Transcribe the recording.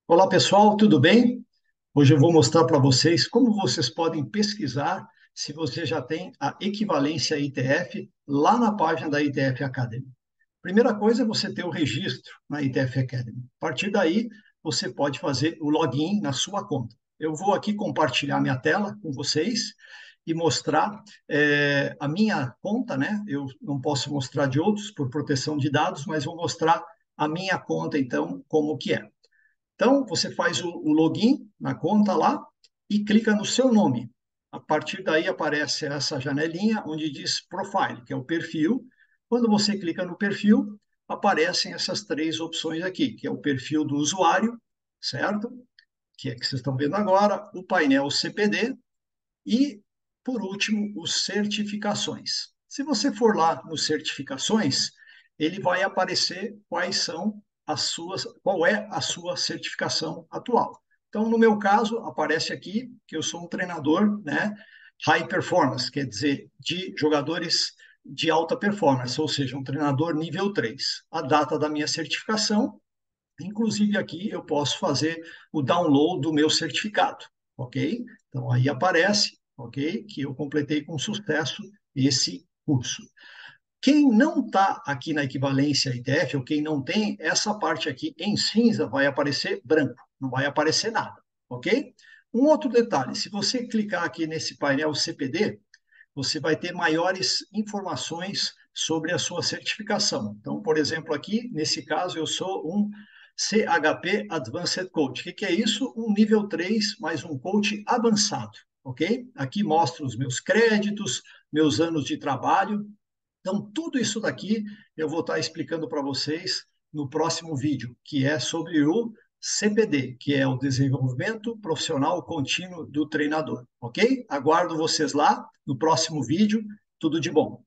Olá pessoal, tudo bem? Hoje eu vou mostrar para vocês como vocês podem pesquisar se você já tem a equivalência ITF lá na página da ITF Academy. Primeira coisa é você ter o registro na ITF Academy. A partir daí, você pode fazer o login na sua conta. Eu vou aqui compartilhar minha tela com vocês e mostrar a minha conta, né? Eu não posso mostrar de outros por proteção de dados, mas vou mostrar a minha conta, então, como que é. Então, você faz o login na conta lá e clica no seu nome. A partir daí aparece essa janelinha onde diz Profile, que é o perfil. Quando você clica no perfil, aparecem essas três opções aqui, que é o perfil do usuário, certo? Que é que vocês estão vendo agora, o painel CPD e, por último, os certificações. Se você for lá nos certificações, ele vai aparecer quais são as suas, qual é a sua certificação atual. Então, no meu caso, aparece aqui que eu sou um treinador, né, high performance, quer dizer, de jogadores de alta performance, ou seja, um treinador nível 3. A data da minha certificação, inclusive aqui eu posso fazer o download do meu certificado, ok? Então aí aparece, ok, que eu completei com sucesso esse curso. Quem não está aqui na equivalência ITF, ou quem não tem, essa parte aqui em cinza vai aparecer branco, não vai aparecer nada, ok? Um outro detalhe, se você clicar aqui nesse painel CPD, você vai ter maiores informações sobre a sua certificação. Então, por exemplo, aqui, nesse caso, eu sou um CHP Advanced Coach. O que é isso? Um nível 3 mais um coach avançado, ok? Aqui mostro os meus créditos, meus anos de trabalho. Então, tudo isso daqui eu vou estar explicando para vocês no próximo vídeo, que é sobre o CPD, que é o Desenvolvimento Profissional Contínuo do Treinador, ok? Aguardo vocês lá no próximo vídeo. Tudo de bom.